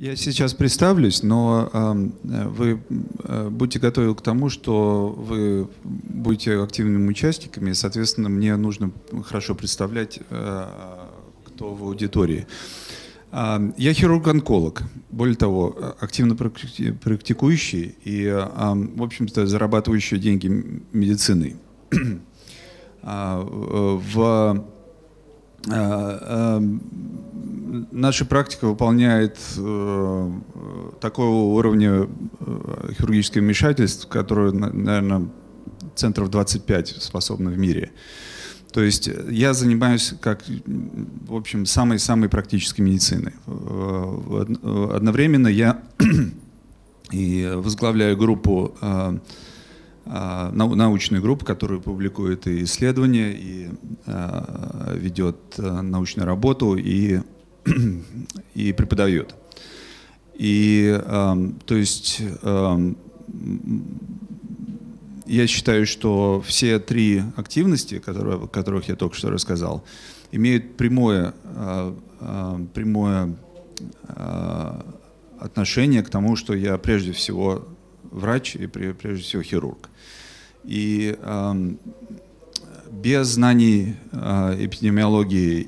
Я сейчас представлюсь, но вы будьте готовы к тому, что вы будете активными участниками, и, соответственно, мне нужно хорошо представлять, кто в аудитории. Я хирург-онколог, более того, активно практикующий и, в общем-то, зарабатывающий деньги медициной. Наша практика выполняет такого уровня хирургического вмешательства, которое, наверное, центров 25 способно в мире. То есть я занимаюсь, как, в общем, самой практической медициной. Одновременно я и возглавляю группу, научную группу, которая публикует и исследования, и ведет научную работу, и преподает. И, то есть, я считаю, что все три активности, о которых я только что рассказал, имеют прямое отношение к тому, что я прежде всего врач и прежде всего хирург. И без знаний эпидемиологии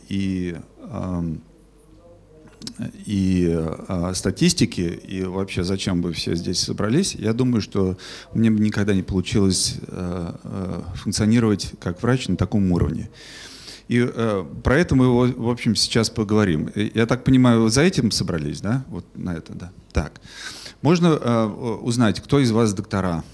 и статистики, и вообще зачем бы все здесь собрались, я думаю, что мне бы никогда не получилось функционировать как врач на таком уровне. И про это мы, в общем, сейчас поговорим. Я так понимаю, вы за этим собрались, да? Вот на это, да. Так. Можно узнать, кто из вас доктора?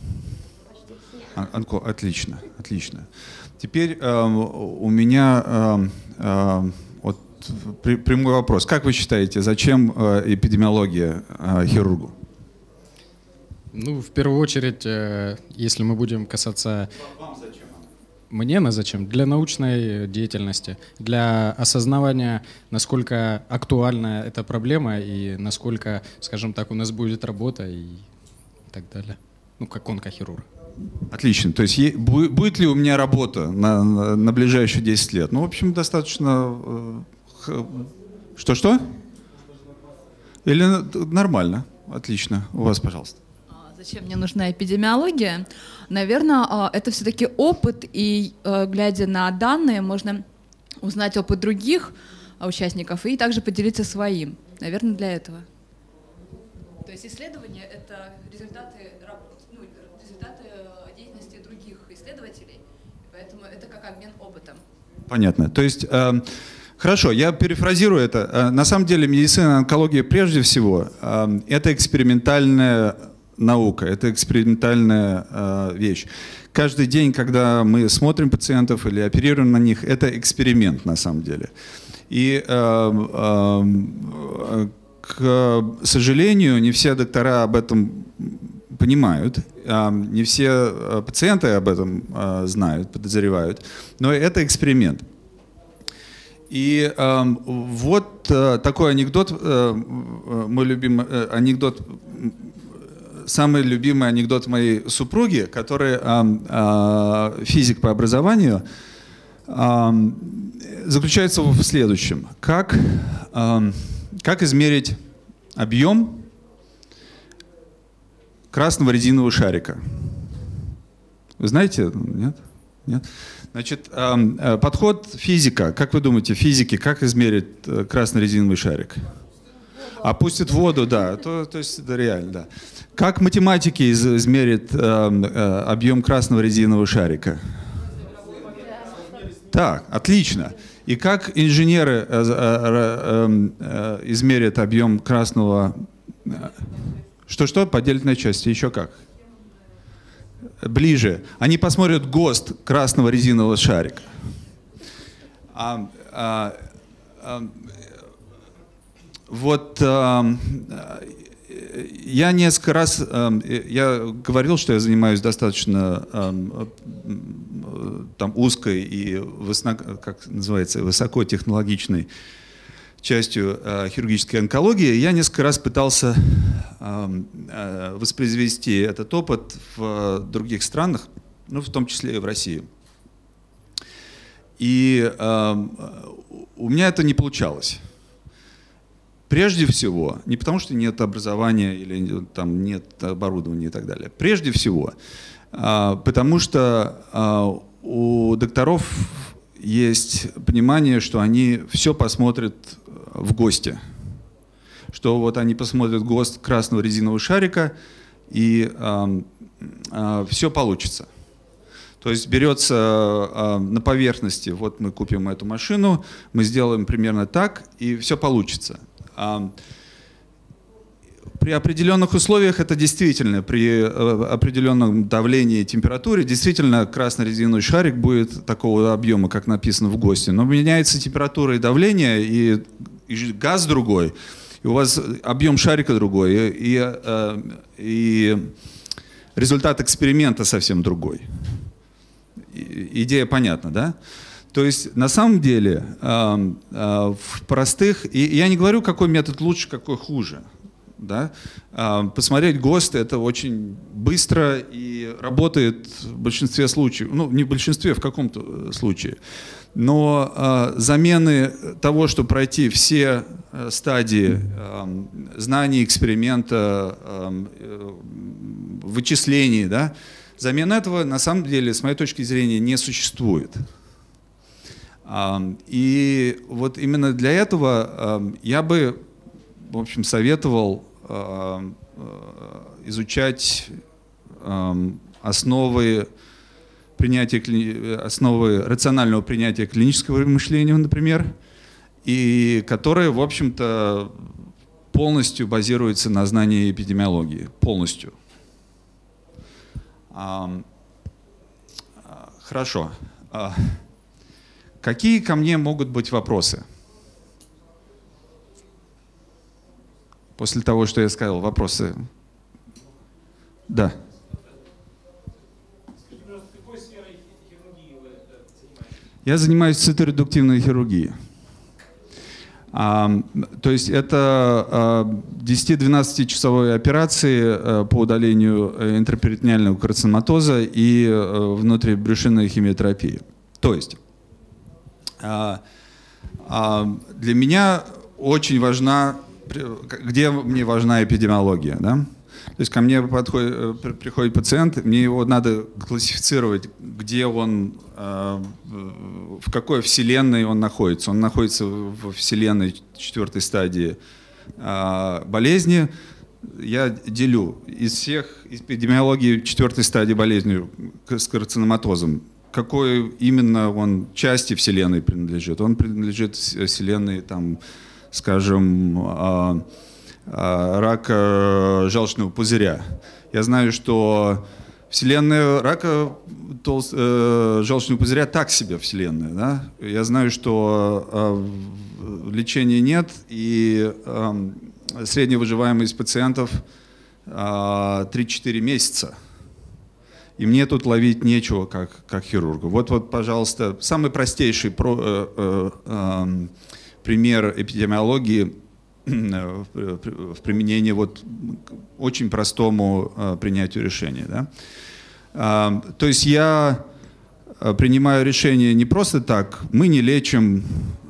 Отлично, отлично. Теперь у меня вот прямой вопрос. Как вы считаете, зачем эпидемиология хирургу? Ну, в первую очередь, если мы будем касаться... Вам зачем? Мне зачем? Для научной деятельности, для осознавания, насколько актуальна эта проблема и насколько, скажем так, у нас будет работа и так далее. Ну, как онкохирург. Отлично. То есть будет ли у меня работа на ближайшие 10 лет? Ну, в общем, достаточно... Что-что? Или нормально? Отлично. У вас, пожалуйста. Зачем мне нужна эпидемиология? Наверное, это все-таки опыт, и глядя на данные, можно узнать опыт других участников и также поделиться своим. Наверное, для этого. То есть исследования — это результаты деятельности других исследователей, поэтому это как обмен опытом. Понятно. То есть, хорошо, я перефразирую это. На самом деле медицина и онкология прежде всего это экспериментальная наука, это экспериментальная вещь. Каждый день, когда мы смотрим пациентов или оперируем на них, это эксперимент на самом деле. И, к сожалению, не все доктора об этом понимают, не все пациенты об этом знают, подозревают, но это эксперимент. И вот такой анекдот, мой любимый анекдот, самый любимый анекдот моей супруги, которая физик по образованию, заключается в следующем. Как измерить объем красного резинового шарика? Вы знаете? Нет? Нет? Значит, подход физика. Как вы думаете, физики, как измерить красный резиновый шарик? Опустит в воду, да. То есть это реально, да. Как математики измерят объем красного резинового шарика? Так, отлично. И как инженеры измерят объем красного... Что-что? Поделить на части. Еще как? Ближе. Они посмотрят ГОСТ красного резинового шарика. Вот я несколько раз, я говорил, что я занимаюсь достаточно там узкой и как называется, высокотехнологичной частью хирургической онкологии. Я несколько раз пытался воспроизвести этот опыт в других странах, ну, в том числе и в России. И у меня это не получалось. Прежде всего, не потому что нет образования или там нет оборудования и так далее. Прежде всего, потому что у докторов есть понимание, что они все посмотрят в ГОСТе. Что вот они посмотрят ГОСТ красного резинового шарика, и все получится. То есть берется на поверхности, вот мы купим эту машину, мы сделаем примерно так, и все получится. При определенных условиях это действительно, при определенном давлении и температуре, действительно красный резиновый шарик будет такого объема, как написано в ГОСТе. Но меняется температура и давление, и газ другой, и у вас объем шарика другой, и результат эксперимента совсем другой. Идея понятна, да? То есть на самом деле в простых, и я не говорю, какой метод лучше, какой хуже. Да? Посмотреть ГОСТ — это очень быстро и работает в большинстве случаев, ну не в большинстве, в каком-то случае. Но замены того, чтобы пройти все стадии знаний, эксперимента, вычислений, да, замен этого на самом деле, с моей точки зрения, не существует. И вот именно для этого я бы, в общем, советовал изучать основы рационального принятия клинического мышления, например, и которые, в общем-то, полностью базируются на знании эпидемиологии. Полностью. Хорошо. Какие ко мне могут быть вопросы? После того, что я сказал, вопросы? Да. Скажите, пожалуйста, какой сферой хирургии вы занимаетесь? Я занимаюсь циторедуктивной хирургией. То есть это 10-12-часовые операции по удалению интраперитонеального карциноматоза и внутрибрюшинной химиотерапии. То есть для меня очень важна, где мне важна эпидемиология, да? То есть ко мне приходит пациент, мне его надо классифицировать, где он, в какой вселенной он находится. Он находится в вселенной 4-й стадии болезни. Я делю из всех эпидемиологий 4-й стадии болезни с карциноматозом. Какой именно он части вселенной принадлежит? Он принадлежит вселенной, там, скажем, рака желчного пузыря. Я знаю, что вселенная рака желчного пузыря так себе вселенная. Да? Я знаю, что лечения нет, и средняя выживаемость пациентов 3-4 месяца. И мне тут ловить нечего, как хирургу. Вот, пожалуйста, самый простейший пример эпидемиологии в применении вот очень простому принятию решения. Да? То есть я принимаю решение не просто так. Мы не лечим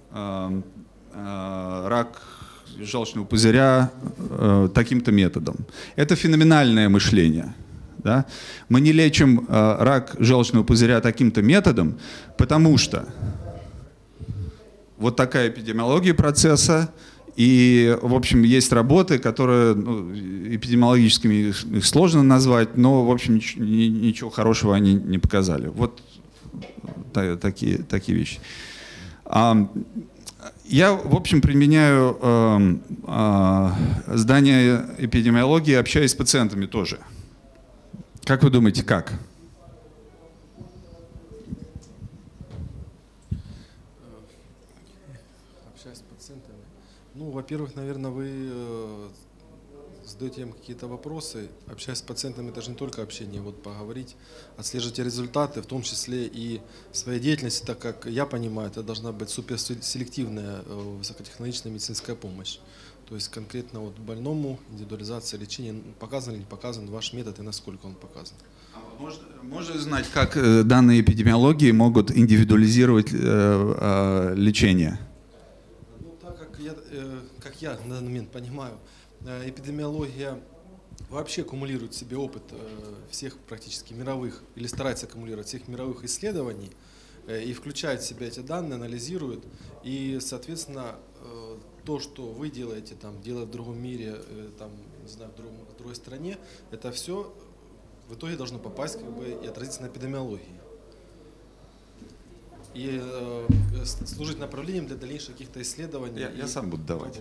рак желчного пузыря таким-то методом. Это феноменальное мышление. Да? Мы не лечим рак желчного пузыря таким-то методом, потому что вот такая эпидемиология процесса. И, в общем, есть работы, которые эпидемиологическими их сложно назвать, но, в общем, ничего хорошего они не показали. Вот такие вещи. Я, в общем, применяю знания эпидемиологии, общаюсь с пациентами тоже. Как вы думаете, как? Ну, во-первых, наверное, вы задаете им какие-то вопросы. Общаясь с пациентами, это же не только общение, вот поговорить, отслеживайте результаты, в том числе и в своей деятельности, так как я понимаю, это должна быть суперселективная высокотехнологичная медицинская помощь. То есть конкретно вот больному индивидуализация лечения, показан или не показан ваш метод и насколько он показан. Можно знать, как данные эпидемиологии могут индивидуализировать лечение? Так как как я на данный момент понимаю, эпидемиология вообще аккумулирует в себе опыт всех практически мировых, или старается аккумулировать всех мировых исследований, и включает в себя эти данные, анализирует, и, соответственно, то, что вы делаете, там, делать в другом мире, там, не знаю, в другой стране, это все в итоге должно попасть как бы, и отразиться на эпидемиологии. И служить направлением для дальнейших каких-то исследований. Я сам буду давать.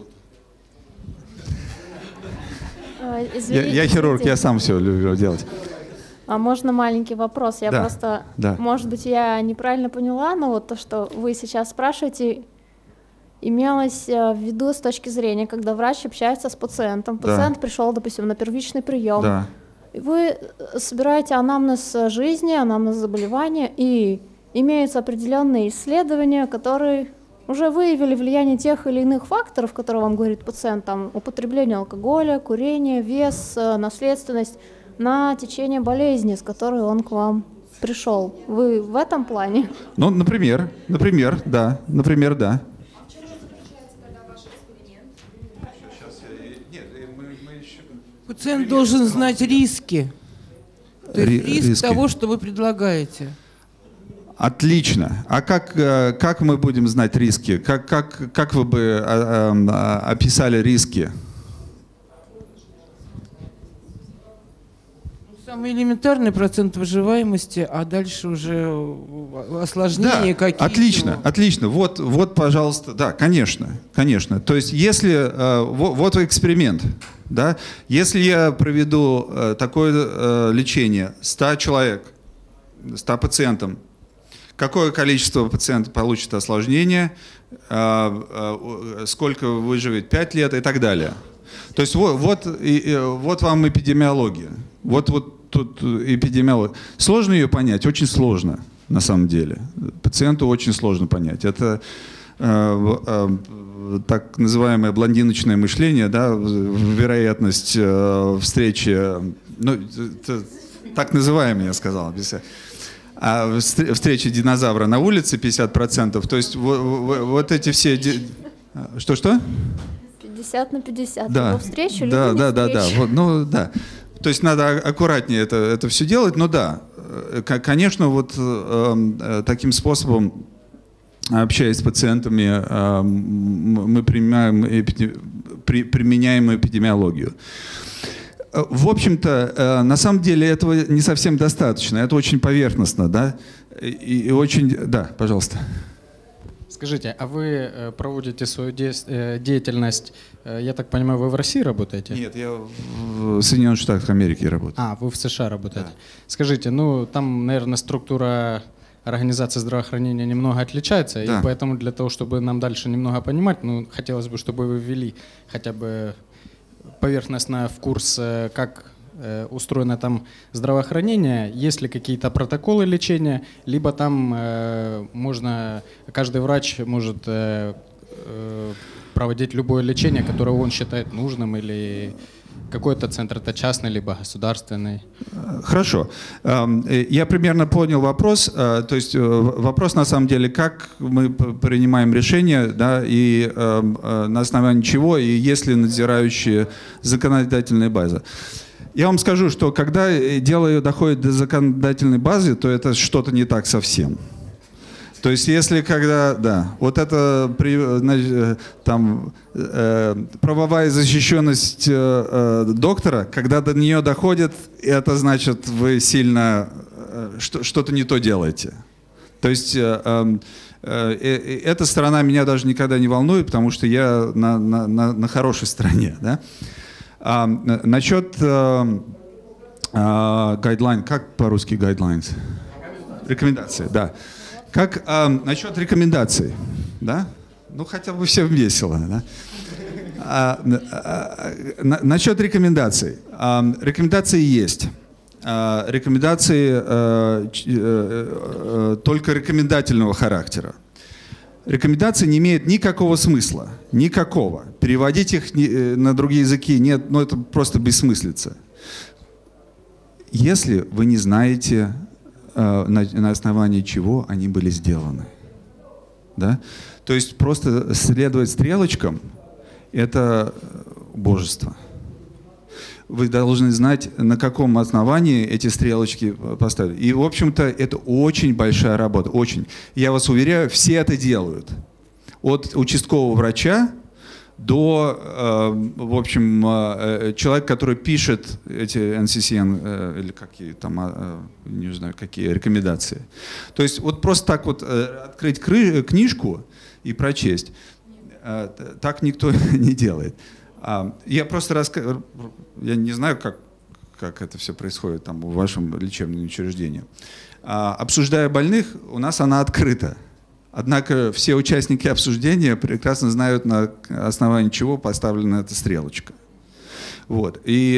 Извините, Я хирург, я сам все люблю делать. А можно маленький вопрос? Я просто, может быть, я неправильно поняла, но вот то, что вы сейчас спрашиваете, имелось в виду с точки зрения, когда врач общается с пациентом. Пациент пришел, допустим, на первичный прием. Да. Вы собираете анамнез жизни, анамнез заболевания, и имеются определенные исследования, которые уже выявили влияние тех или иных факторов, которые вам говорит пациент, там, употребление алкоголя, курение, вес, наследственность, на течение болезни, с которой он к вам пришел. Вы в этом плане? Ну, например, да. В чем же заключается тогда ваш эксперимент? Пациент должен знать риски. То есть риск того, что вы предлагаете. Отлично. А как мы будем знать риски? Как вы бы описали риски? Самый элементарный процент выживаемости, а дальше уже осложнения какие-то. Отлично. Вот, пожалуйста, да, конечно. То есть, если вот эксперимент, да, если я проведу такое лечение 100 человек, 100 пациентам, какое количество пациентов получит осложнение, сколько выживет 5 лет и так далее. То есть вот вам эпидемиология. Вот тут эпидемиология. Сложно ее понять? Очень сложно, на самом деле. Пациенту очень сложно понять. Это так называемое блондиночное мышление, да, вероятность встречи, ну, так называемое, я сказал, а встреча динозавра на улице 50%. То есть вот эти все... Что? 50 на 50. Да. Либо встречу, да, либо не встречу. Вот, ну да. То есть надо аккуратнее это все делать, но да, конечно, вот таким способом, общаясь с пациентами, мы применяем эпидемиологию. В общем-то, на самом деле этого не совсем достаточно, это очень поверхностно, да, и очень, да, пожалуйста. Скажите, а вы проводите свою деятельность, я так понимаю, вы в России работаете? Нет, я в Соединенных Штатах Америки работаю. А, вы в США работаете. Да. Скажите, ну там, наверное, структура организации здравоохранения немного отличается, Да. и поэтому для того, чтобы нам дальше немного понимать, ну, хотелось бы, чтобы вы ввели хотя бы поверхностно в курс, как устроено там здравоохранение, есть ли какие-то протоколы лечения, либо там каждый врач может проводить любое лечение, которое он считает нужным, или какой-то центр, это частный, либо государственный. Хорошо. Я примерно понял вопрос. То есть вопрос на самом деле, как мы принимаем решения, да, и на основании чего, и есть ли надзирающая законодательная база. Я вам скажу, что когда дело доходит до законодательной базы, то это что-то не так совсем. То есть если когда, да, вот это там правовая защищенность доктора, когда до нее доходит, это значит, вы сильно что-то не то делаете. То есть эта сторона меня даже никогда не волнует, потому что я на хорошей стороне, да. Насчет guideline, как по-русски guidelines? Рекомендации, да. Как насчет рекомендаций, да? Ну хотя бы всем весело, да? Насчет рекомендаций. Рекомендации есть. Рекомендации только рекомендательного характера. Рекомендации не имеют никакого смысла, никакого. Переводить их на другие языки нет, ну это просто бессмыслица. Если вы не знаете, на основании чего они были сделаны. Да? То есть просто следовать стрелочкам – это божество. Вы должны знать, на каком основании эти стрелочки поставили. И, в общем-то, это очень большая работа, очень. Я вас уверяю, все это делают. От участкового врача до, в общем, человека, который пишет эти NCCN или какие там, не знаю, какие рекомендации. То есть вот просто так вот открыть книжку и прочесть, так никто не делает. Я просто я не знаю, как это все происходит там в вашем лечебном учреждении. Обсуждая больных, у нас она открыта. Однако все участники обсуждения прекрасно знают, на основании чего поставлена эта стрелочка. Вот. И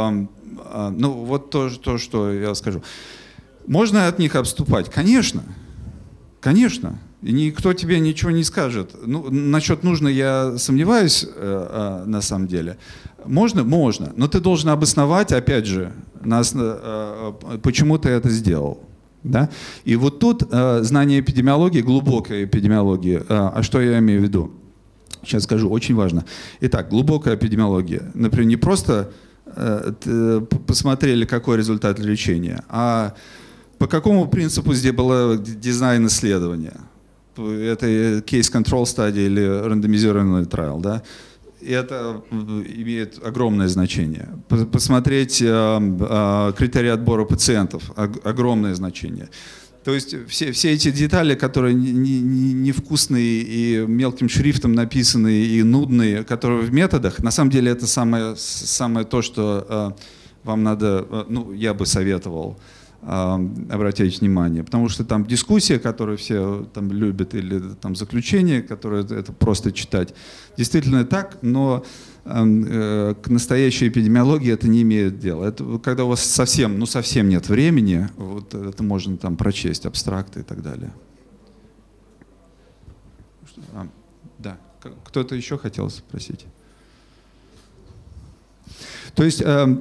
ну, вот то, что я скажу. Можно от них отступать? Конечно. Конечно. И никто тебе ничего не скажет. Ну, насчет нужно, я сомневаюсь, на самом деле. Можно? Можно. Но ты должен обосновать, опять же, почему ты это сделал. Да? И вот тут знание эпидемиологии, глубокой эпидемиологии, а что я имею в виду? Сейчас скажу, очень важно. Итак, глубокая эпидемиология. Например, не просто посмотрели, какой результат лечения, а по какому принципу здесь был дизайн исследования. Это case control стадия или рандомизированный trial, да? И это имеет огромное значение. Посмотреть критерии отбора пациентов, огромное значение. То есть все эти детали, которые невкусные и мелким шрифтом написанные и нудные, которые в методах, на самом деле это самое то, что вам надо, ну, я бы советовал обратить внимание, потому что там дискуссия, которую все там любят, или там заключение, которое это просто читать, действительно так, но к настоящей эпидемиологии это не имеет дела. Это когда у вас совсем нет времени, вот это можно там прочесть, абстракты и так далее. Да, кто-то еще хотел спросить? То есть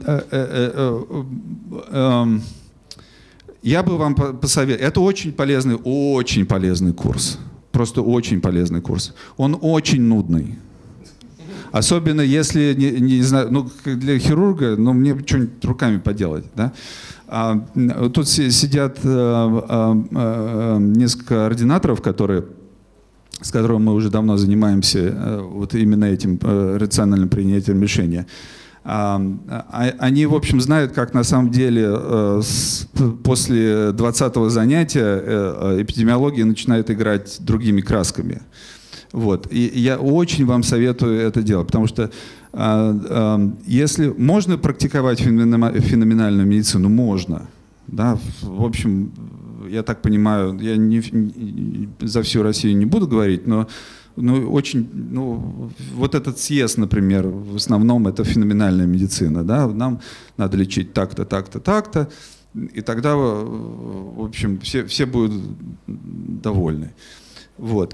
я бы вам посоветовал, это очень полезный курс, просто очень полезный курс. Он очень нудный. Особенно если, не знаю, ну, для хирурга, ну, мне что-нибудь руками поделать, да? Тут сидят несколько ординаторов, с которыми мы уже давно занимаемся вот именно этим рациональным принятием решения. Они, в общем, знают, как на самом деле после 20-го занятия эпидемиология начинает играть другими красками. Вот. И я очень вам советую это делать, потому что если можно практиковать феноменальную медицину, можно. Да? В общем, я так понимаю, я за всю Россию не буду говорить, но вот этот съезд, например, в основном это феноменальная медицина, да, нам надо лечить так-то, так-то, так-то, и тогда, в общем, все будут довольны. Вот.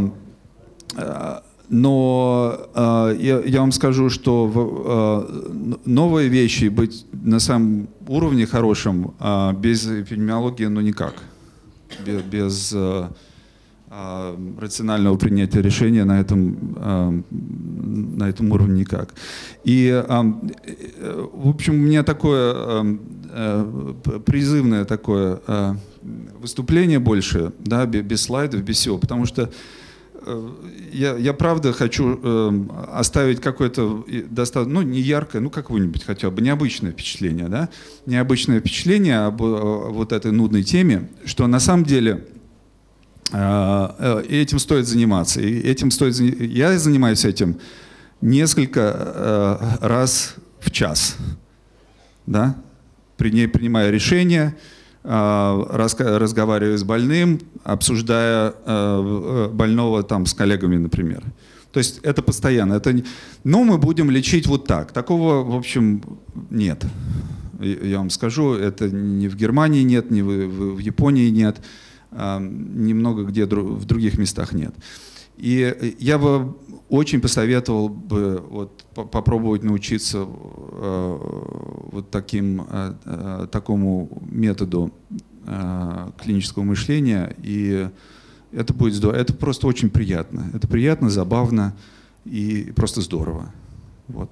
Но я вам скажу, что новые вещи быть на самом уровне хорошем без эпидемиологии, ну никак, без рационального принятия решения на этом уровне никак. И, в общем, у меня такое призывное такое выступление больше, да, без слайдов, без всего, потому что я правда хочу оставить какое-то достаточно, ну, не яркое, ну, какое-нибудь хотя бы необычное впечатление, да, необычное впечатление об вот этой нудной теме, что на самом деле этим стоит заниматься. Я занимаюсь этим несколько раз в час, да? Принимая решения, разговаривая с больным, обсуждая больного там с коллегами, например. То есть это постоянно. Но мы будем лечить вот так. Такого, в общем, нет. Я вам скажу, это ни в Германии нет, ни в Японии нет. Немного где в других местах нет. И я бы очень посоветовал бы вот попробовать научиться вот такому методу клинического мышления и Это будет здорово. Это просто очень приятно. Это приятно, забавно и просто здорово. Вот.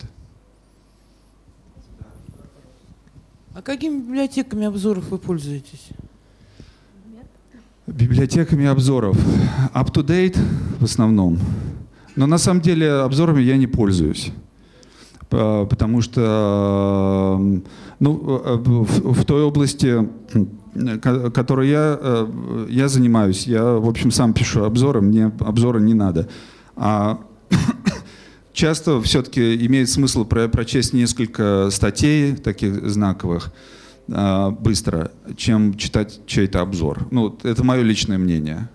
А какими библиотеками обзоров вы пользуетесь? Библиотеками обзоров. Up-to-date в основном. Но на самом деле обзорами я не пользуюсь. Потому что в той области, которой я занимаюсь, я, в общем, сам пишу обзоры, мне обзоры не надо. А часто все-таки имеет смысл прочесть несколько статей таких знаковых быстро, чем читать чей-то обзор. Ну, это мое личное мнение.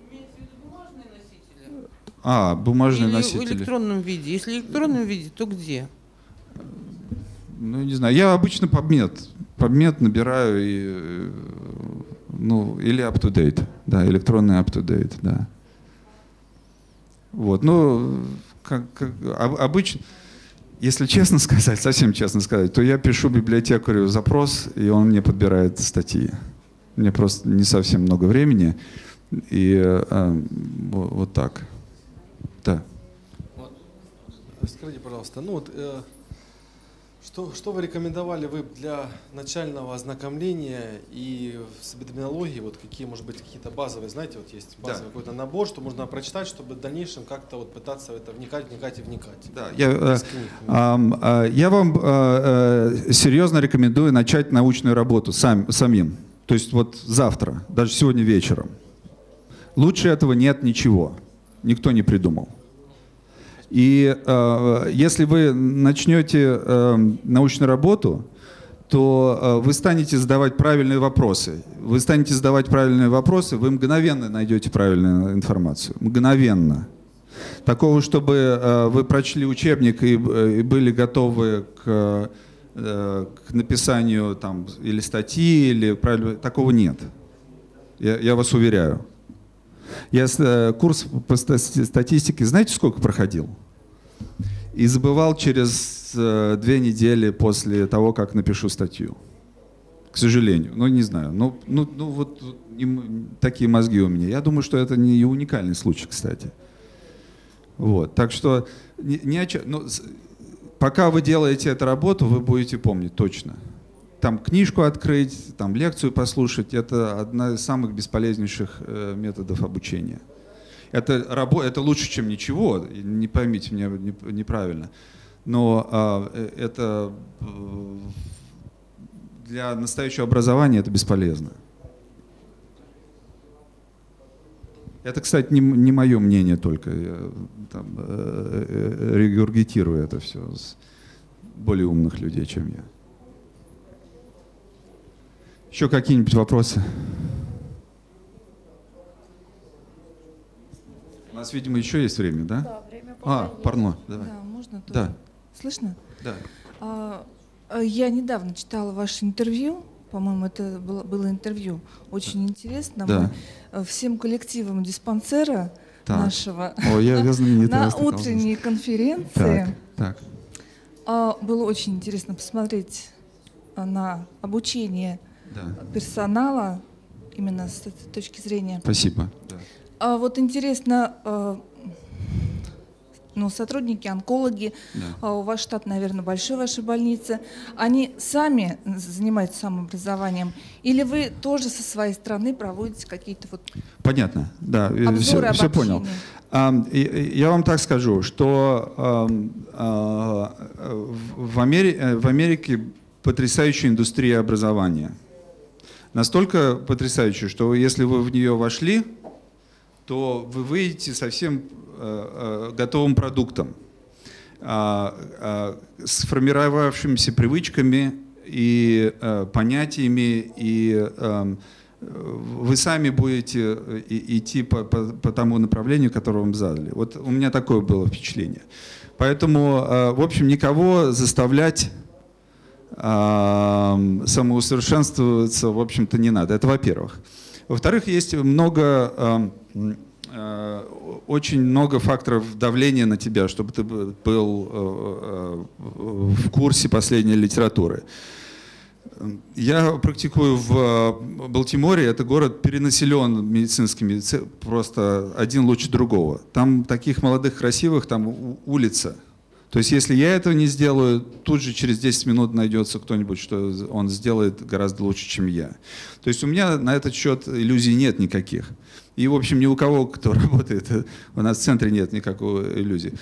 Бумажные Или носители. в электронном виде. Если в электронном виде, то где? Ну, не знаю. Я обычно PubMed набираю или up-to-date. Да, электронный up-to-date, да. Вот, обычно, если честно сказать, совсем честно сказать, то я пишу библиотекарю запрос, и он мне подбирает статьи. Мне просто не совсем много времени, и вот так. Да. Скажите, пожалуйста, что вы рекомендовали для начального ознакомления и с терминологией, какие, может быть, какие-то базовые, знаете, есть базовый какой-то набор, что можно прочитать, чтобы в дальнейшем как-то пытаться в это вникать. Да, я вам серьезно рекомендую начать научную работу самим. То есть завтра, даже сегодня вечером. Лучше этого нет ничего. Никто не придумал. И если вы начнете научную работу, то вы станете задавать правильные вопросы. Вы мгновенно найдете правильную информацию. Мгновенно. Такого, чтобы вы прочли учебник и были готовы к написанию или статьи, такого нет. Я вас уверяю. Я курс по статистике, знаете, сколько проходил? И забывал через 2 недели после того, как напишу статью. К сожалению. Не знаю. Такие мозги у меня. Я думаю, что это не уникальный случай, кстати. Вот. Так что пока вы делаете эту работу, вы будете помнить точно. Там книжку открыть, там лекцию послушать — это одна из самых бесполезнейших методов обучения. Это лучше, чем ничего, не поймите меня неправильно, но это для настоящего образования это бесполезно. Это, кстати, не мое мнение только, я регургитирую это все с более умных людей, чем я. Еще какие-нибудь вопросы? У нас, видимо, еще есть время, да? Да, время пока есть. Парно, давай. Да, можно тут? Да. Слышно? Да. Я недавно читала ваше интервью, по-моему, это было интервью, очень интересно. Да. Мы всем коллективом диспансера нашего на утренней конференции. Было очень интересно посмотреть на обучение персонала именно с этой точки зрения. Спасибо. Вот интересно, сотрудники, онкологи, ваш штат, наверное, большой, ваша больница, они сами занимаются самообразованием, или вы тоже со своей стороны проводите какие-то Понятно, да, обзоры, все понял. Я вам так скажу, что в Америке потрясающая индустрия образования. Настолько потрясающая, что если вы в нее вошли, то вы выйдете совсем готовым продуктом, сформировавшимися привычками и понятиями, и вы сами будете идти по тому направлению, которое вам задали. Вот у меня такое было впечатление. Поэтому, в общем, никого заставлять самоусовершенствоваться, в общем-то, не надо. Это во-первых. Во-вторых, есть очень много факторов давления на тебя, чтобы ты был в курсе последней литературы. Я практикую в Балтиморе, это город перенаселен медицинскими, просто один лучше другого. Там таких молодых, красивых, там улица. То есть если я этого не сделаю, тут же через 10 минут найдется кто-нибудь, что он сделает гораздо лучше, чем я. То есть у меня на этот счет иллюзий нет никаких. И, в общем, ни у кого, кто работает, у нас в центре нет никакой иллюзии.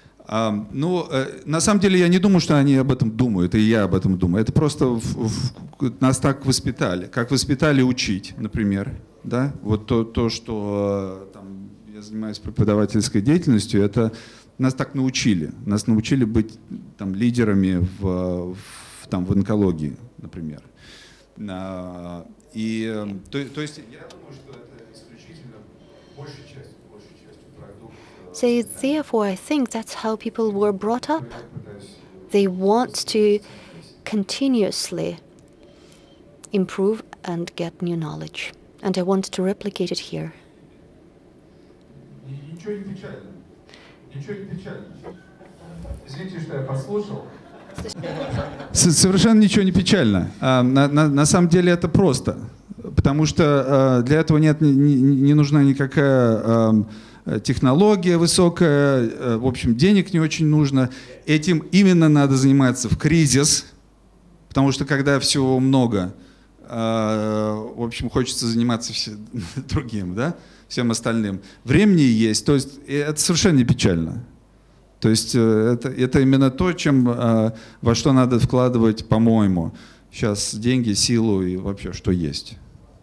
На самом деле я не думаю, что они об этом думают, и я об этом думаю. Это просто нас так воспитали. Как воспитали учить, например. Да? Вот то, что там, я занимаюсь преподавательской деятельностью, это нас так научили. Нас научили быть там, лидерами в онкологии, например. То есть я думаю, что это исключительно большая часть. So therefore, I think that's how people were brought up. They want to continuously improve and get new knowledge. And I want to replicate it here. Ничего не печально. Ничего не печально. Извините, что я послушал. Совершенно ничего не печально. На самом деле это просто. Потому что для этого не нужна никакая технология высокая, в общем, денег не очень нужно. Этим именно надо заниматься в кризис, потому что когда всего много, в общем, хочется заниматься другим, да, всем остальным. Времени есть, то есть это совершенно не печально. То есть это именно то, во что надо вкладывать, по-моему, сейчас деньги, силу и вообще что есть.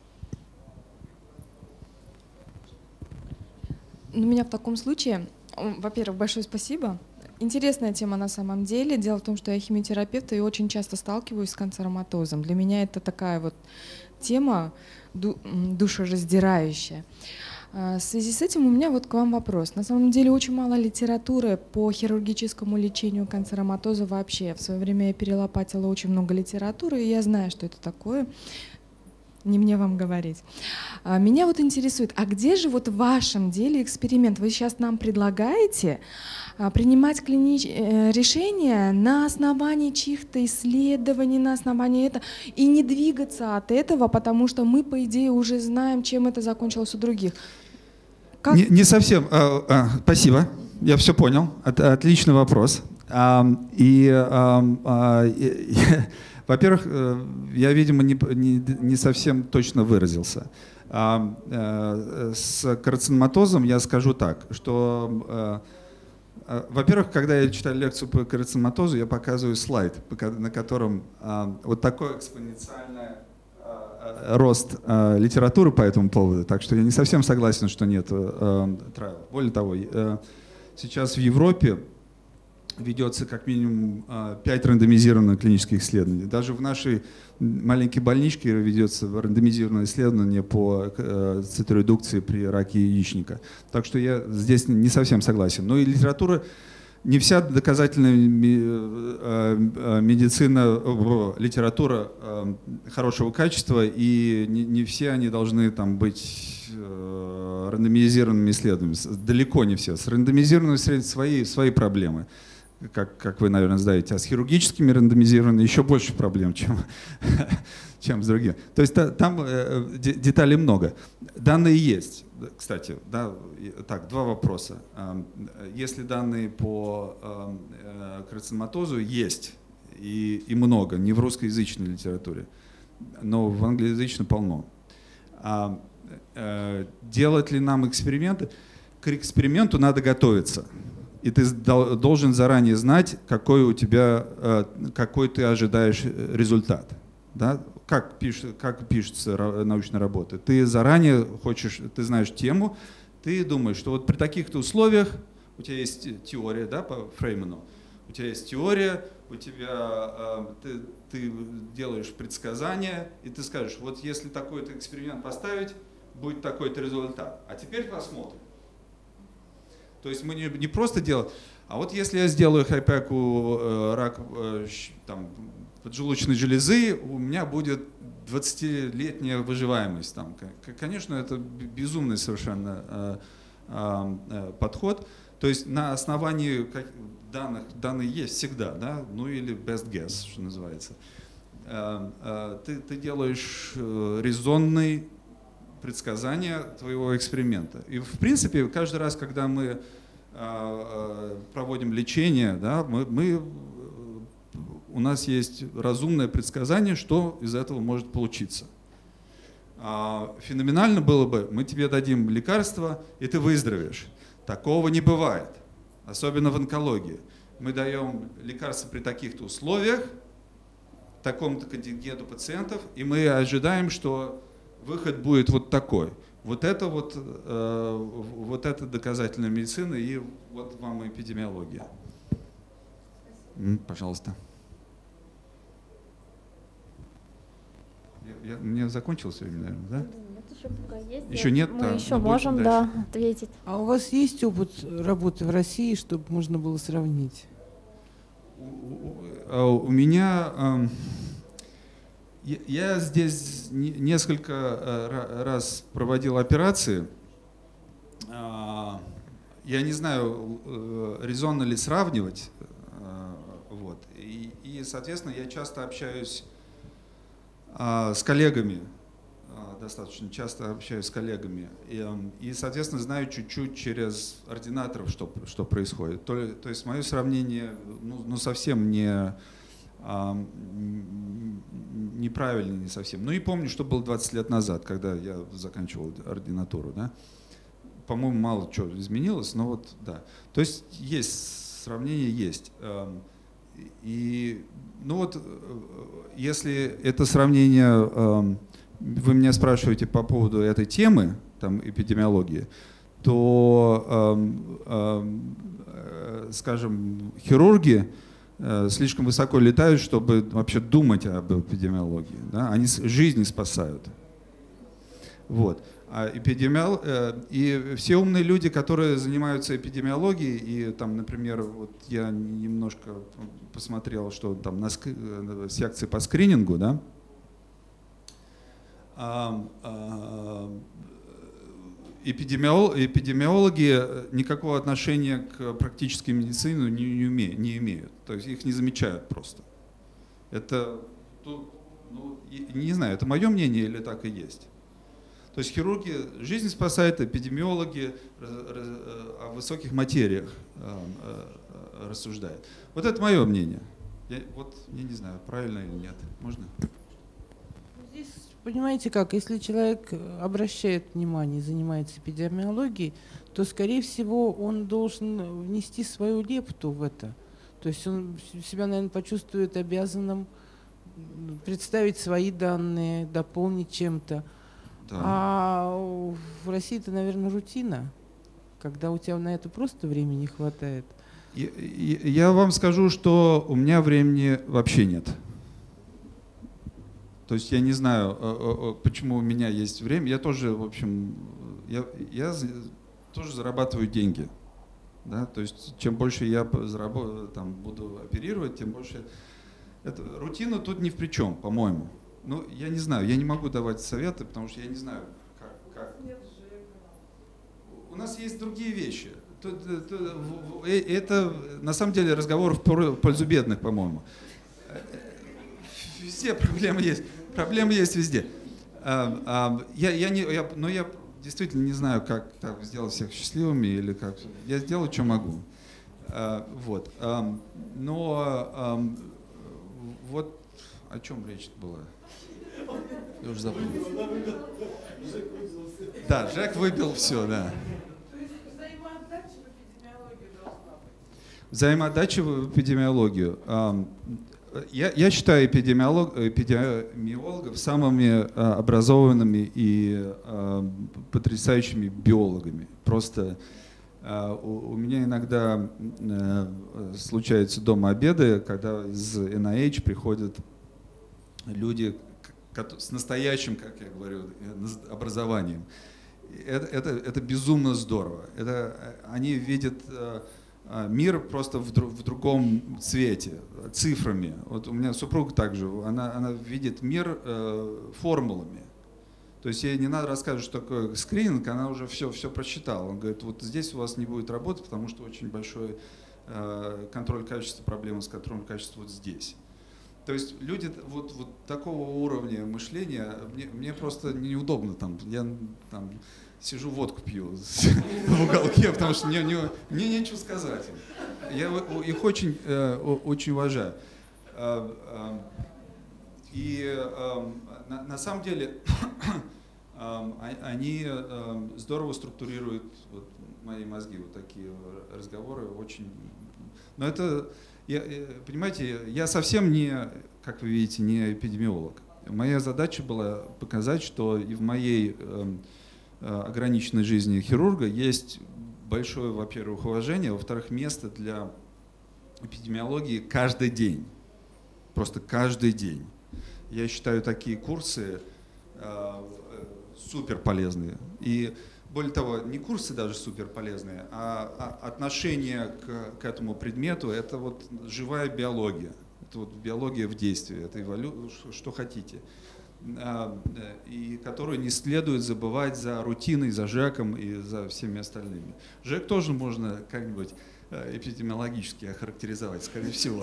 У меня в таком случае, во-первых, большое спасибо. Интересная тема на самом деле. Дело в том, что я химиотерапевт и очень часто сталкиваюсь с канцероматозом. Для меня это такая вот тема душераздирающая. В связи с этим у меня вот к вам вопрос. На самом деле очень мало литературы по хирургическому лечению канцероматоза вообще. В свое время я перелопатила очень много литературы, и я знаю, что это такое. Не мне вам говорить. Меня вот интересует, а где же вот в вашем деле эксперимент? Вы сейчас нам предлагаете принимать решения на основании чьих-то исследований, на основании этого, и не двигаться от этого, потому что мы, по идее, уже знаем, чем это закончилось у других. Не совсем. Спасибо. Я все понял. Отличный вопрос. Во-первых, я, видимо, не совсем точно выразился. С карциноматозом я скажу так, что, во-первых, когда я читаю лекцию по карциноматозу, я показываю слайд, на котором вот такой экспоненциальный рост литературы по этому поводу. Так что я не совсем согласен, что нет трайл. Более того, сейчас в Европе ведется как минимум 5 рандомизированных клинических исследований. Даже в нашей маленькой больничке ведется рандомизированное исследование по циторедукции при раке яичника. Так что я здесь не совсем согласен. Но и литература, не вся доказательная медицина, литература хорошего качества, и не все они должны там быть рандомизированными исследованиями. Далеко не все. С рандомизированными исследованиями свои проблемы. Как вы, наверное, знаете, а с хирургическими рандомизированными еще больше проблем, чем с другими. То есть там деталей много. Данные есть, кстати. Да, так, два вопроса. Если данные по карциноматозу есть, и много, не в русскоязычной литературе, но в англоязычной полно. Делать ли нам эксперименты? К эксперименту надо готовиться. И ты должен заранее знать, какой ты ожидаешь результат. Да? Как пишется научная работа? Ты заранее ты знаешь тему, ты думаешь, что вот при таких-то условиях у тебя есть теория, да, по Фрейману, у тебя есть теория, ты делаешь предсказания, и ты скажешь, вот если такой-то эксперимент поставить, будет такой-то результат. А теперь посмотрим. То есть мы не просто делаем, а вот если я сделаю хайпеку рак поджелудочной железы, у меня будет 20-летняя выживаемость. Там. Конечно, это безумный совершенно подход. То есть на основании данных, данные есть всегда, да? Ну или best guess, что называется. ты делаешь резонные предсказания твоего эксперимента. И в принципе каждый раз, когда мы проводим лечение, да, у нас есть разумное предсказание, что из этого может получиться. Феноменально было бы, мы тебе дадим лекарство, и ты выздоровеешь. Такого не бывает, особенно в онкологии. Мы даем лекарства при таких-то условиях, такому-то контингенту пациентов, и мы ожидаем, что выход будет вот такой. Вот это доказательная медицина, и вот вам эпидемиология. Пожалуйста. Мне закончилось время, наверное, да? Нет, еще пока есть. Еще нет? Мы еще можем, да, ответить. А у вас есть опыт работы в России, чтобы можно было сравнить? У меня... Я здесь несколько раз проводил операции. Я не знаю, резонно ли сравнивать. Вот. И, соответственно, я часто общаюсь с коллегами, достаточно часто общаюсь с коллегами. И соответственно, знаю чуть-чуть через ординаторов, что происходит. То есть мое сравнение совсем неправильно, не совсем. Ну и помню, что было 20 лет назад, когда я заканчивал ординатуру. Да? По-моему, мало чего изменилось, но вот да. То есть есть сравнение, есть. И ну вот, если это сравнение, вы меня спрашиваете по поводу этой темы, там эпидемиологии, то, скажем, хирурги слишком высоко летают, чтобы вообще думать об эпидемиологии. Да? Они жизни спасают. Вот. И все умные люди, которые занимаются эпидемиологией, и там, например, вот я немножко посмотрел, что там на секции по скринингу, да, эпидемиологи никакого отношения к практической медицине не имеют. То есть их не замечают просто. Это, не знаю, это мое мнение или так и есть. То есть хирурги жизнь спасают, эпидемиологи о высоких материях рассуждают. Вот это мое мнение. Я не знаю, правильно или нет. Можно? Здесь, понимаете как, если человек обращает внимание, занимается эпидемиологией, то, скорее всего, он должен внести свою лепту в это. То есть он себя, наверное, почувствует обязанным представить свои данные, дополнить чем-то. Да. А в России это, наверное, рутина, когда у тебя на это просто времени не хватает. Я вам скажу, что у меня времени вообще нет. То есть я не знаю, почему у меня есть время. Я тоже, в общем, я тоже зарабатываю деньги. Да? То есть чем больше я буду оперировать, тем больше... Рутина тут ни в чем, по-моему. Ну, я не знаю, я не могу давать советы, потому что я не знаю, как. У нас есть другие вещи. Это, на самом деле, разговор в пользу бедных, по-моему. Везде проблемы есть. Проблемы есть везде. Но я действительно не знаю, как сделать всех счастливыми или как. Я сделаю, что могу. Вот. Но вот о чем речь была. Я уже забыл. Да, Жек выбил все, да. То есть взаимоотдача в эпидемиологию должна быть? Взаимоотдача в эпидемиологию. Я считаю эпидемиологов самыми образованными и потрясающими биологами. Просто у меня иногда случаются дома обеды, когда из NIH приходят люди с настоящим, как я говорю, образованием. Это безумно здорово. Они видят мир просто в другом цвете, цифрами. Вот у меня супруга также, она видит мир формулами. То есть ей не надо рассказывать, что такое скрининг, она уже все просчитала. Он говорит, вот здесь у вас не будет работать, потому что очень большой контроль качества, проблемы с контролем качества вот здесь. То есть люди вот такого уровня мышления, мне просто неудобно там, я там сижу водку пью в уголке, потому что мне нечего сказать. Я их очень уважаю. И на самом деле они здорово структурируют вот мои мозги, вот такие разговоры очень. Но это, понимаете, я совсем не, как вы видите, не эпидемиолог. Моя задача была показать, что и в моей ограниченной жизни хирурга есть большое, во-первых, уважение, во-вторых, место для эпидемиологии каждый день. Просто каждый день. Я считаю такие курсы супер полезные. И более того, не курсы даже супер полезные, а отношение к этому предмету — это вот живая биология. Это вот биология в действии, это что хотите. И которую не следует забывать за рутиной, за ЖЭКом и за всеми остальными. ЖЭК тоже можно как-нибудь эпидемиологически охарактеризовать, скорее всего.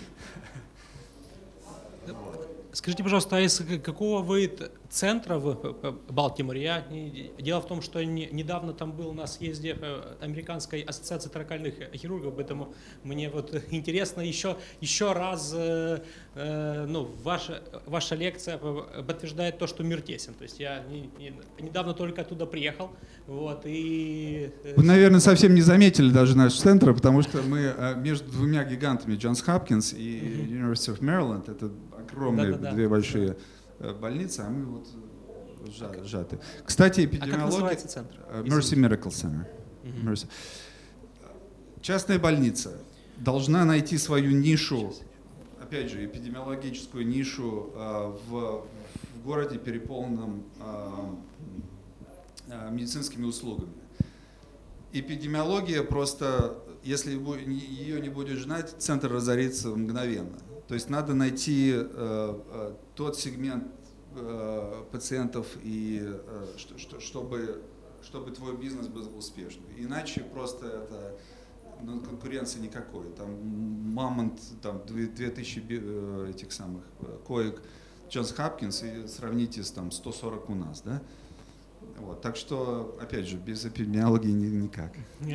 Скажите, пожалуйста, а из какого вы центра в Балтиморе? Дело в том, что недавно там был на съезде Американской ассоциации торакальных хирургов, поэтому мне вот интересно еще раз, ну, ваша лекция подтверждает то, что мир тесен. То есть я недавно только оттуда приехал, вот, и... Вы, наверное, совсем не заметили даже наш центр, потому что мы между двумя гигантами, Джонс Хопкинс и University of Maryland, это огромные две большие больницы, а мы вот сжаты. Кстати, эпидемиология... А как называется центр? Mercy Medical Center. Mercy. Частная больница должна найти свою нишу, опять же, эпидемиологическую нишу в городе, переполненном медицинскими услугами. Эпидемиология просто, если ее не будешь знать, центр разорится мгновенно. То есть надо найти тот сегмент пациентов, и чтобы твой бизнес был успешным. Иначе просто это конкуренции никакой. Там мамонт, там 2000 этих самых коек Джонс Хопкинс, и сравните с там 140 у нас, да? Вот. Так что, опять же, без эпидемиологии никак.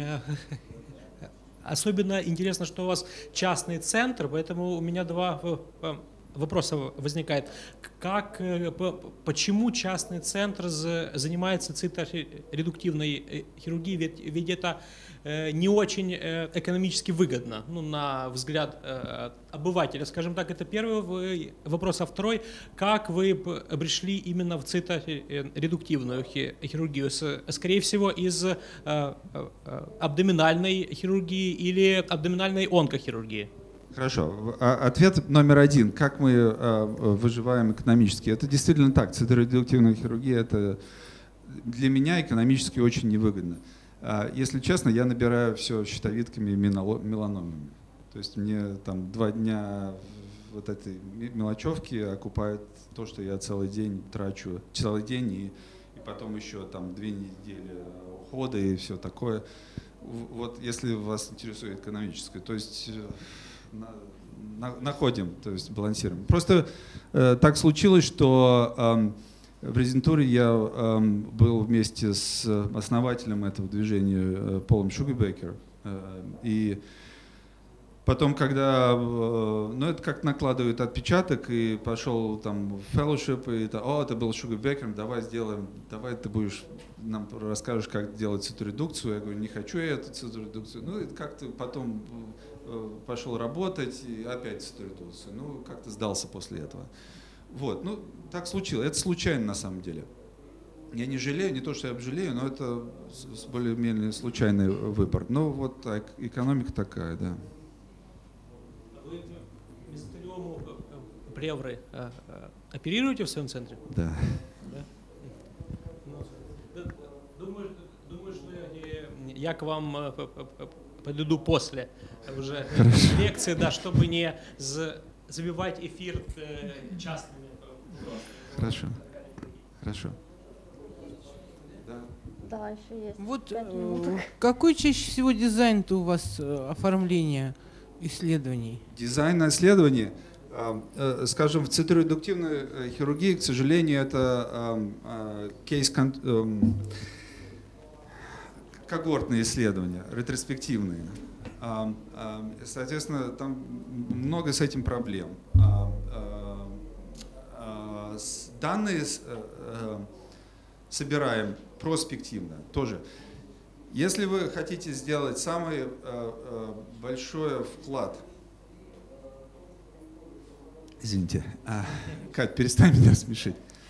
Особенно интересно, что у вас частный центр, поэтому у меня два вопроса возникает. Почему частный центр занимается циторедуктивной хирургией? Ведь это не очень экономически выгодно, ну, на взгляд обывателя. Скажем так, это первый вопрос. А второй, как вы пришли именно в циторедуктивную хирургию? Скорее всего, из абдоминальной хирургии или абдоминальной онкохирургии? Хорошо. Ответ номер один. Как мы выживаем экономически? Это действительно так. Циторедуктивная хирургия — это для меня экономически очень невыгодно. Если честно, я набираю все щитовидками и меланомами. То есть мне там 2 дня вот этой мелочевки окупает то, что я целый день трачу, целый день и потом еще там 2 недели ухода и все такое. Вот если вас интересует экономическое, то есть находим, то есть балансируем. Просто так случилось, что в резидентуре я был вместе с основателем этого движения Полом Шугебекер. И потом, когда, ну, это как накладывает отпечаток, и пошел там в fellowship, и это был Шугебекер, давай сделаем, давай ты будешь, нам расскажешь, как делать циторедукцию. Я говорю, не хочу я эту циторедукцию. Ну, и как-то потом пошел работать, и опять циторедукцию. Ну, как-то сдался после этого. Вот, ну, так случилось. Это случайно на самом деле. Я не жалею, не то, что я обжалею, но это более-менее случайный выбор. Ну, вот экономика такая, да. Вы мезотелиому плевры оперируете в своем центре? Да. Думаю, что я к вам подойду после уже лекции, да, чтобы не забивать эфир частными. Хорошо. Хорошо. Да, еще есть. Вот какой чаще всего дизайн-то у вас оформления исследований? Дизайн исследований. Скажем, в цитроредуктивной хирургии, к сожалению, это когортные исследования, ретроспективные. Соответственно, там много с этим проблем. Данные собираем проспективно тоже. Если вы хотите сделать самый большой вклад, извините, Кать, перестань меня смешить.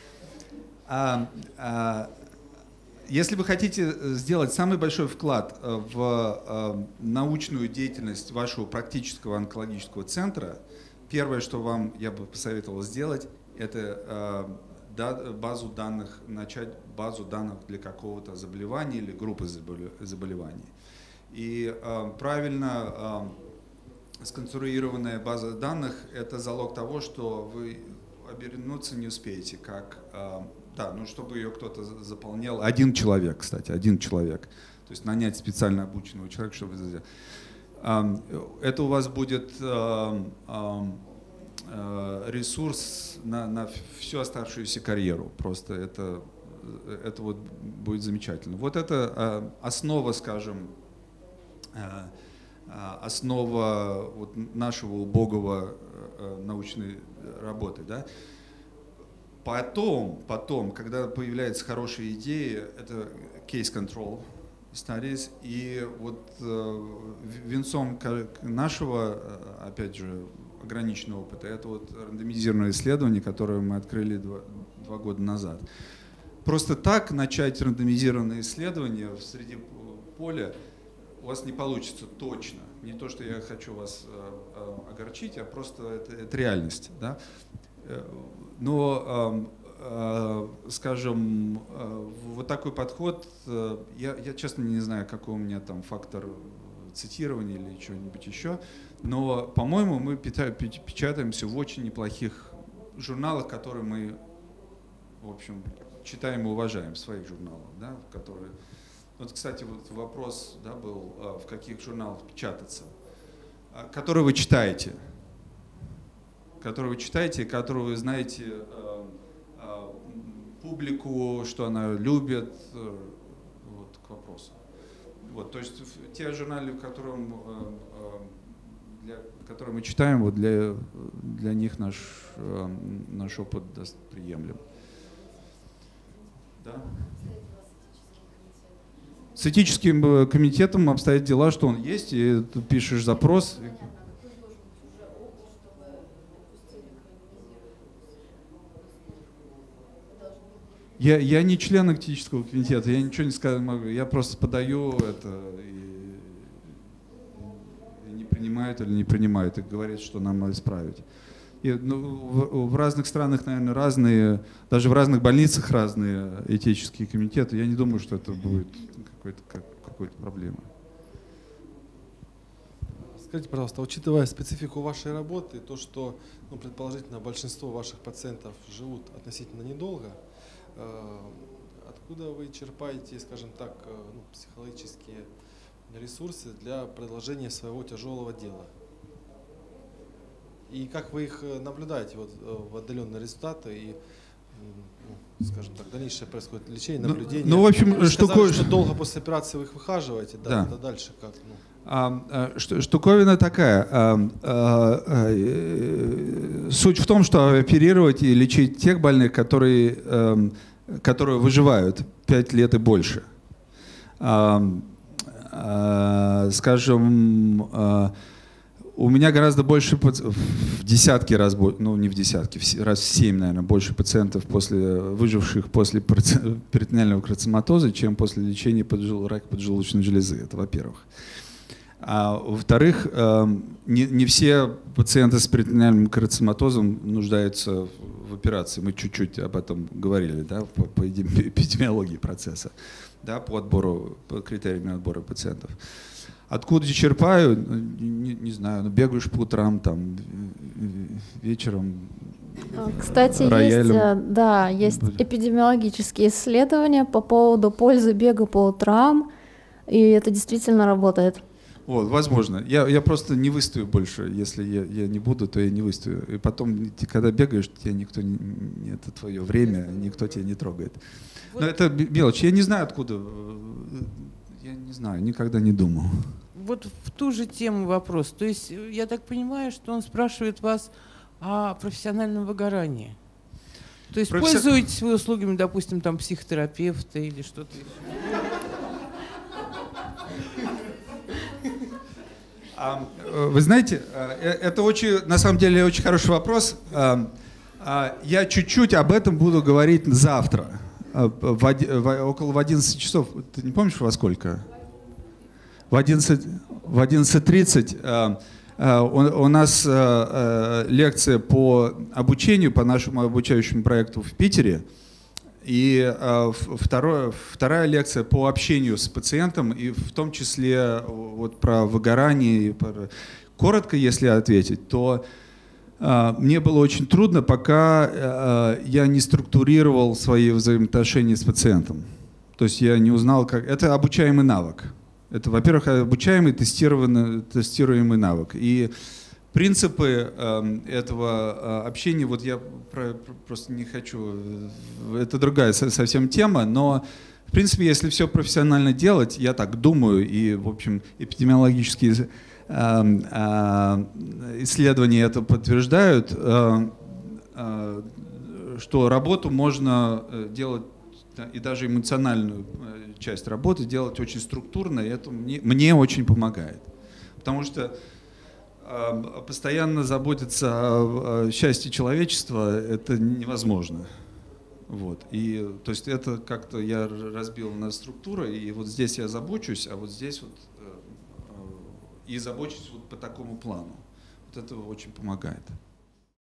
Если вы хотите сделать самый большой вклад в научную деятельность вашего практического онкологического центра, первое, что вам я бы посоветовал сделать, это начать базу данных для какого-то заболевания или группы заболеваний. И правильно сконструированная база данных – это залог того, что вы обернуться не успеете, чтобы ее кто-то заполнял. Один человек, кстати, один человек. То есть нанять специально обученного человека, чтобы это сделать. Это у вас будет ресурс на всю оставшуюся карьеру. Просто это вот будет замечательно. Вот это основа, скажем, основа вот нашего убогого научной работы. Да? Потом, когда появляются хорошие идеи, это case control studies, и вот венцом нашего, опять же, ограниченного опыта, это вот рандомизированное исследование, которое мы открыли 2 года назад. Просто так начать рандомизированное исследование в среди поля у вас не получится точно. Не то, что я хочу вас огорчить, а просто это реальность. Да? Но, скажем, вот такой подход, я честно не знаю, какой у меня там фактор цитирования или чего-нибудь еще, но, по-моему, мы печатаемся в очень неплохих журналах, которые мы, в общем, читаем и уважаем, в своих журналах, да, которые... Вот, кстати, вот вопрос, да, был, в каких журналах печататься, которые вы читаете, которые вы знаете публику, что она любит, вот, к вопросу. Вот, то есть те журналы, которые мы читаем, вот для них наш опыт приемлем. Да? С этическим комитетом обстоят дела, что он есть, и ты пишешь запрос. Я не член этического комитета, я ничего не сказать могу. Я просто подаю это и не принимают или не принимают, и говорят, что нам надо исправить. И, в разных странах, наверное, разные, даже в разных больницах разные этические комитеты. Я не думаю, что это будет какой-то проблемой. Скажите, пожалуйста, учитывая специфику вашей работы, то, что предположительно большинство ваших пациентов живут относительно недолго, откуда вы черпаете, скажем так, психологические ресурсы для продолжения своего тяжелого дела? И как вы их наблюдаете, вот, в отдаленные результаты и, скажем так, дальнейшее происходит лечение, наблюдение? В общем, что долго после операции вы их выхаживаете, да. Дальше как? Штуковина такая. Суть в том, что оперировать и лечить тех больных, которые выживают 5 лет и больше. Скажем, у меня гораздо больше, в десятки раз, не в десятки, раз в 7, наверное, больше пациентов, выживших после перитонеального карциноматоза, чем после лечения рака поджелудочной железы. Это во-первых. А во-вторых, не все пациенты с перитонеальным карциноматозом нуждаются в операции. Мы чуть-чуть об этом говорили, да, по эпидемиологии процесса, да, по критериям отбора пациентов. Откуда черпаю, не знаю, бегаешь по утрам, там, вечером. Кстати, есть эпидемиологические исследования по поводу пользы бега по утрам, и это действительно работает. Вот, возможно. Я просто не выстою больше. Если я не буду, то я не выстою. И потом, когда бегаешь, тебе никто это твое время, никто тебя не трогает. Вот. Но это мелочь. Я не знаю, откуда. Я не знаю, никогда не думал. Вот в ту же тему вопрос. То есть я так понимаю, что он спрашивает вас о профессиональном выгорании. То есть пользуетесь вы услугами, допустим, там психотерапевта или что-то еще? Вы знаете, это на самом деле очень хороший вопрос. Я чуть-чуть об этом буду говорить завтра, около 11 часов. Ты не помнишь, во сколько? В 11:30 у нас лекция по обучению, по нашему обучающему проекту в Питере. И вторая лекция по общению с пациентом, и в том числе вот про выгорание. Коротко, если ответить, то мне было очень трудно, пока я не структурировал свои взаимоотношения с пациентом. То есть я не узнал, как... Это обучаемый навык. Это, во-первых, обучаемый, тестируемый навык. И принципы этого общения, вот я просто не хочу, это другая совсем тема, но в принципе, если все профессионально делать, я так думаю, и в общем эпидемиологические исследования это подтверждают, что работу можно делать, и даже эмоциональную часть работы делать очень структурно, и это мне очень помогает. Потому что постоянно заботиться о счастье человечества — это невозможно. Вот. И, то есть это как-то я разбил на структуры, и вот здесь я забочусь, а вот здесь вот и забочусь вот по такому плану. Вот это очень помогает.